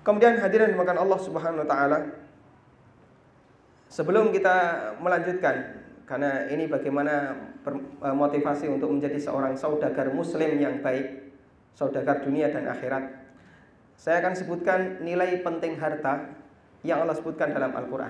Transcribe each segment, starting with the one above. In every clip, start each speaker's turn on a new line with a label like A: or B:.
A: Kemudian hadirin dimakan Allah Subhanahu wa taala, sebelum kita melanjutkan, karena ini bagaimana motivasi untuk menjadi seorang saudagar muslim yang baik, saudagar dunia dan akhirat, saya akan sebutkan nilai penting harta yang Allah sebutkan dalam Al-Quran.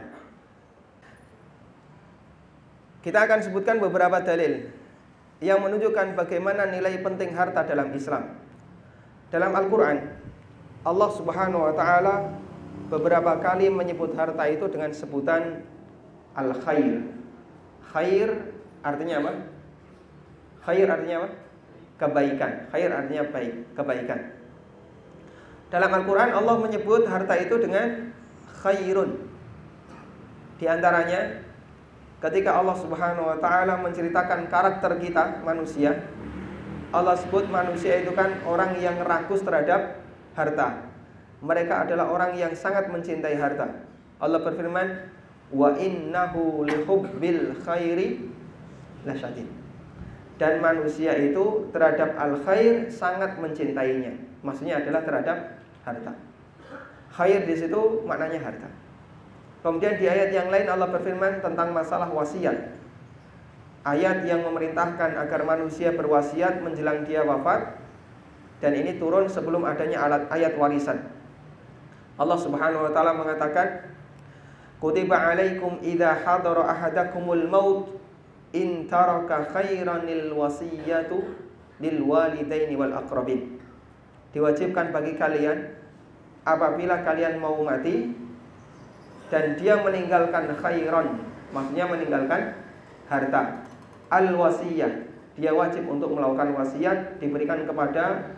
A: Kita akan sebutkan beberapa dalil yang menunjukkan bagaimana nilai penting harta dalam Islam. Dalam Al-Quran, Allah Subhanahu wa ta'ala beberapa kali menyebut harta itu dengan sebutan al-khair. Khair artinya apa? Khair artinya apa? Kebaikan. Khair artinya baik, kebaikan. Dalam Al-Quran Allah menyebut harta itu dengan khairun. Di antaranya ketika Allah Subhanahu wa ta'ala menceritakan karakter kita manusia, Allah sebut manusia itu kan orang yang rakus terhadap harta. Mereka adalah orang yang sangat mencintai harta. Allah berfirman, wa innahu lihubbil khairi lasyadid. Dan manusia itu terhadap al-khair sangat mencintainya. Maksudnya adalah terhadap harta. Khair di situ maknanya harta. Kemudian di ayat yang lain Allah berfirman tentang masalah wasiat. Ayat yang memerintahkan agar manusia berwasiat menjelang dia wafat. Dan ini turun sebelum adanya ayat warisan. Allah Subhanahu wa ta'ala mengatakan, kutiba alaikum idza hadara ahadakumul maut in taraka khairanil wasiyatu lil walidaini wal aqrabin. Diwajibkan bagi kalian apabila kalian mau mati dan dia meninggalkan khairan, maksudnya meninggalkan harta, al wasiyah, dia wajib untuk melakukan wasiat diberikan kepada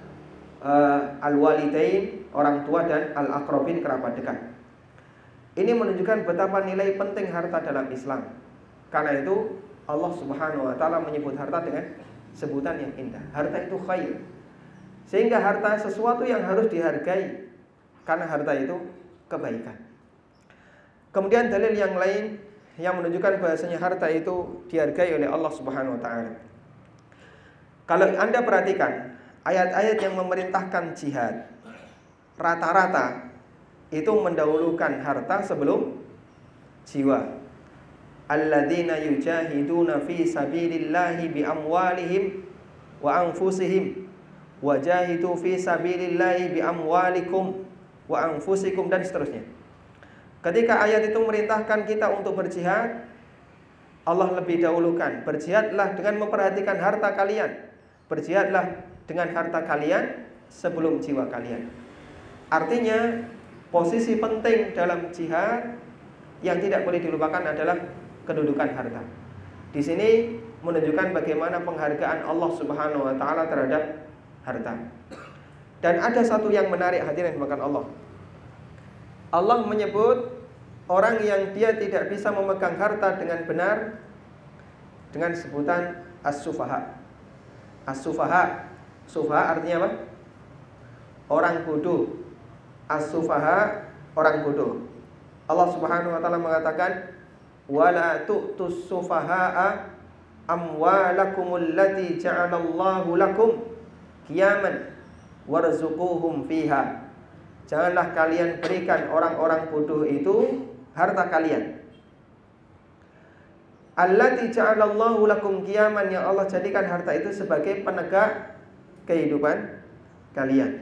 A: al-walidain, orang tua, dan al-aqrabin, kerabat dekat. Ini menunjukkan betapa nilai penting harta dalam Islam. Karena itu Allah Subhanahu wa ta'ala menyebut harta dengan sebutan yang indah. Harta itu khair. Sehingga harta sesuatu yang harus dihargai, karena harta itu kebaikan. Kemudian dalil yang lain yang menunjukkan bahasanya harta itu dihargai oleh Allah Subhanahu wa ta'ala. Kalau Anda perhatikan ayat-ayat yang memerintahkan jihad, rata-rata itu mendahulukan harta sebelum jiwa. Alladzina yujahiduna fi sabilillahi bi amwalihim wa anfusihim wajahidu fi sabilillahi bi amwalikum wa anfusikum, dan seterusnya. Ketika ayat itu merintahkan kita untuk berjihad, Allah lebih dahulukan, berjihadlah dengan memperhatikan harta kalian. Berjihadlah dengan harta kalian sebelum jiwa kalian. Artinya posisi penting dalam jihad yang tidak boleh dilupakan adalah kedudukan harta. Di sini menunjukkan bagaimana penghargaan Allah Subhanahu wa ta'ala terhadap harta. Dan ada satu yang menarik hadirin dimakan Allah. Allah menyebut orang yang dia tidak bisa memegang harta dengan benar dengan sebutan as-sufaha. As-sufaha, sufaha artinya apa? Orang bodoh. As-sufaha, orang bodoh. Allah Subhanahu wa ta'ala mengatakan, wala tu'tus sufaha'a amwalakumul lati ja'alallahu lakum qiyaman warzuquhum fiha. Janganlah kalian berikan orang-orang bodoh itu harta kalian. Allati ja'alallahu lakum qiyaman, yang Allah jadikan harta itu sebagai penegak kehidupan kalian.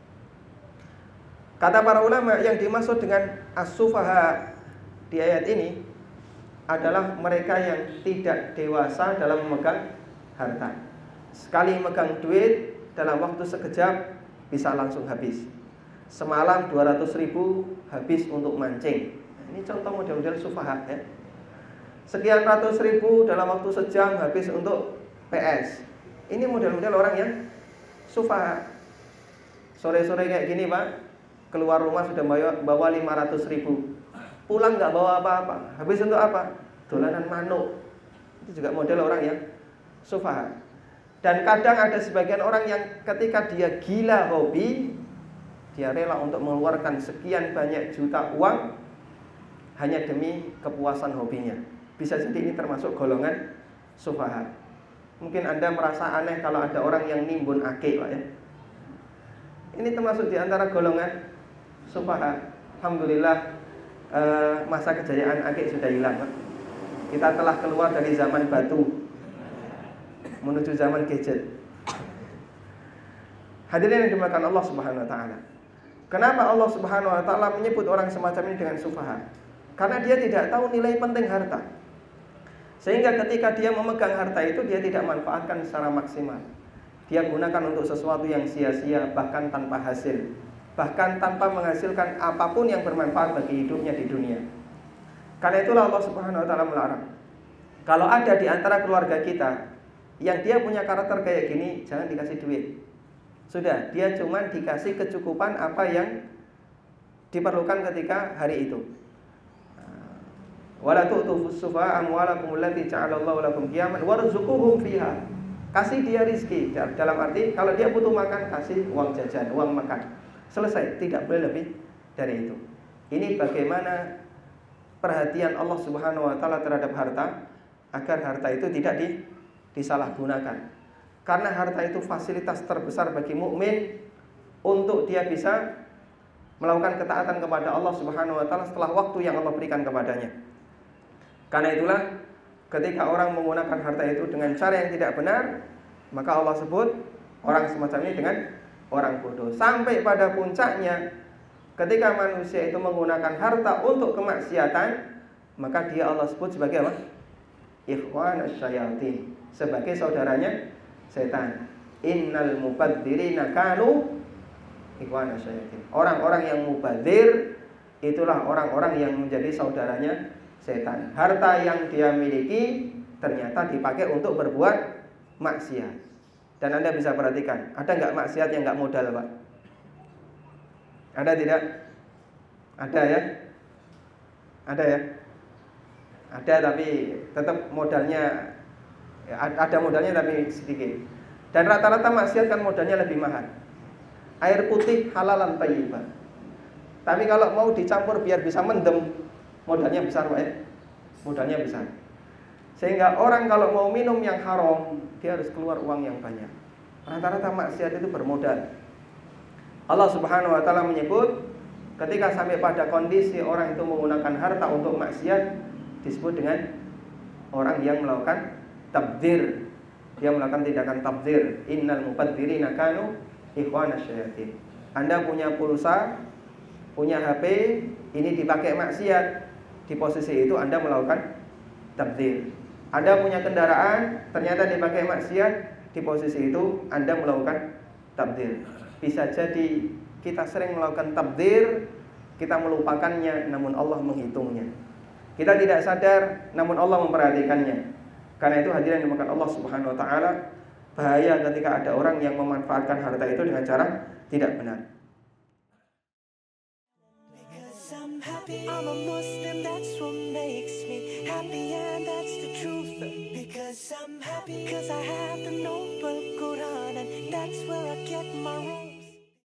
A: Kata para ulama, yang dimaksud dengan as-sufaha di ayat ini adalah mereka yang tidak dewasa dalam memegang harta. Sekali megang duit dalam waktu sekejap bisa langsung habis. Semalam 200.000 habis untuk mancing. Ini contoh model-model sufaha ya. Sekian ratus ribu dalam waktu sejam habis untuk PS. Ini model-model orang yang sufaha. Sore-sore kayak gini Pak, keluar rumah sudah bawa 500.000, pulang nggak bawa apa-apa. Habis untuk apa? Dolanan manuk. Itu juga model orang yang sufaha. Dan kadang ada sebagian orang yang ketika dia gila hobi, dia rela untuk mengeluarkan sekian banyak juta uang hanya demi kepuasan hobinya. Bisa jadi ini termasuk golongan sufaha. Mungkin Anda merasa aneh kalau ada orang yang nimbun ake Pak ya. Ini termasuk di antara golongan sufaha. Alhamdulillah masa kejayaan akik sudah hilang, Pak. Kita telah keluar dari zaman batu menuju zaman gadget. Hadirin yang dimuliakan Allah Subhanahu wa taala. Kenapa Allah Subhanahu wa taala menyebut orang semacam ini dengan sufaha? Karena dia tidak tahu nilai penting harta. Sehingga ketika dia memegang harta itu, dia tidak manfaatkan secara maksimal. Dia gunakan untuk sesuatu yang sia-sia, bahkan tanpa hasil, bahkan tanpa menghasilkan apapun yang bermanfaat bagi hidupnya di dunia. Karena itulah Allah Subhanahu wa taala melarang. Kalau ada di antara keluarga kita yang dia punya karakter kayak gini, jangan dikasih duit. Sudah, dia cuma dikasih kecukupan apa yang diperlukan ketika hari itu. Wala tu'tu fus-sufaha'a amwalakum allati ja'alallahu lakum qiyaman warzuquhum fiha. Kasih dia rizki, dalam arti kalau dia butuh makan, kasih uang jajan, uang makan. Selesai, tidak boleh lebih dari itu. Ini bagaimana perhatian Allah Subhanahu wa taala terhadap harta, agar harta itu tidak disalahgunakan. Karena harta itu fasilitas terbesar bagi mukmin untuk dia bisa melakukan ketaatan kepada Allah Subhanahu wa taala setelah waktu yang Allah berikan kepadanya. Karena itulah ketika orang menggunakan harta itu dengan cara yang tidak benar, maka Allah sebut orang semacam ini dengan orang bodoh. Sampai pada puncaknya, ketika manusia itu menggunakan harta untuk kemaksiatan, maka dia Allah sebut sebagai apa? Ikhwanus syayatin, sebagai saudaranya setan. Innal mubadzirina kanu ikhwanus syayatin. Orang-orang yang mubadzir itulah orang-orang yang menjadi saudaranya setan. Harta yang dia miliki ternyata dipakai untuk berbuat maksiat. Dan Anda bisa perhatikan, ada nggak maksiat yang nggak modal, Pak? Ada tidak? Ada ya? Ada ya? Ada, tapi tetap modalnya ada modalnya tapi sedikit. Dan rata-rata maksiat kan modalnya lebih mahal. Air putih halalan thayyibah. Tapi kalau mau dicampur biar bisa mendem, modalnya besar, Pak ya? Modalnya besar. Sehingga orang kalau mau minum yang haram, dia harus keluar uang yang banyak. Rata-rata maksiat itu bermodal. Allah Subhanahu wa taala menyebut ketika sampai pada kondisi orang itu menggunakan harta untuk maksiat, disebut dengan orang yang melakukan tabdzir. Dia melakukan tindakan tabdzir. Innal mubadzirina kanu ikhwanas syayatin. Anda punya pulsa, punya HP, ini dipakai maksiat. Di posisi itu Anda melakukan tabdzir. Anda punya kendaraan, ternyata dipakai maksiat, di posisi itu Anda melakukan tabdzir. Bisa jadi kita sering melakukan tabdzir, kita melupakannya, namun Allah menghitungnya. Kita tidak sadar, namun Allah memperhatikannya. Karena itu hadirin yang dimakan Allah Subhanahu wa taala, bahaya ketika ada orang yang memanfaatkan harta itu dengan cara tidak benar. I'm a Muslim, that's what makes me happy, and that's the truth. Because I'm happy, because I have the noble Quran, and that's where I get my